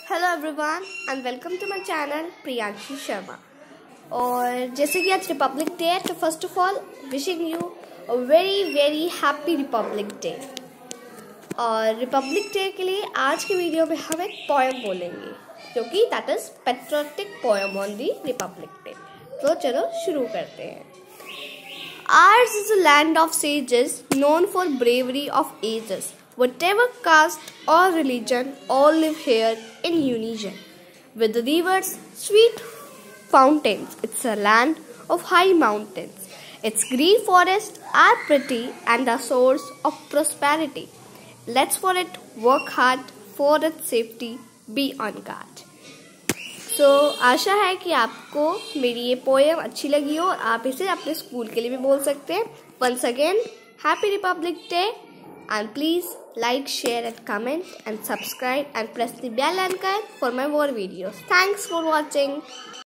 Hello everyone and welcome to my channel Priyanshi Sharma. और जैसे कि आज रिपब्लिक डे है तो first of all wishing you a very very happy Republic Day. और रिपब्लिक डे के लिए आज की वीडियो में हम एक पोएम बोलेंगे जो कि that is patriotic poem on the Republic Day. तो चलो शुरू करते हैं। Ours is a land of sages known for bravery of ages. Whatever caste or religion, all live here in unison. With the rivers, sweet fountains, it's a land of high mountains. Its green forests are pretty and a source of prosperity. Let's for it work hard for its safety, be on guard. आशा है कि आपको मेरी ये poem अच्छी लगी हो और आप इसे अपने स्कूल के लिए भी बोल सकते हैं। Once again happy Republic Day and please like, share and comment and subscribe and press the bell icon for my more videos. Thanks for watching.